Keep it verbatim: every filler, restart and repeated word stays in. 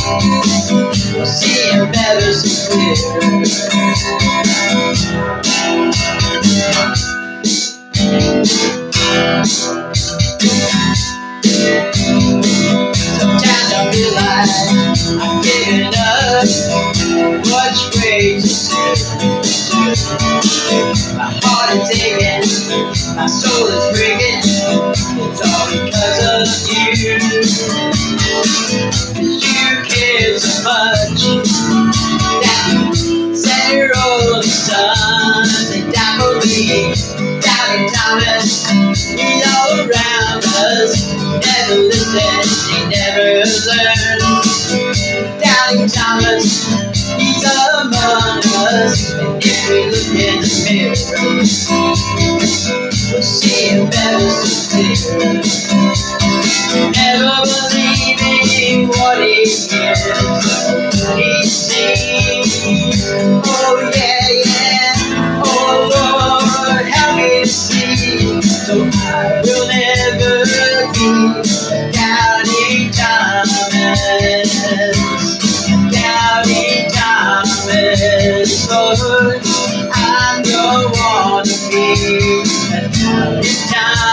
seeing better so clear. Sometimes I realize I'm giving up. Much way to say. My heart is aching, my soul is breaking. It's all because of you. Cause you care so much that you set your rolling sun and die for me. Doubting Thomas, he's all around us. Never listens, he never learns. Doubting Thomas, he's among us. And if we look in the mirror, we'll see him better so clear. Never believing what he hears, what he sees. Oh yeah, yeah. Oh Lord, help me to see, so I will never be doubting Thomas. Doubting Thomas, Lord, I don't want to be a doubting Thomas.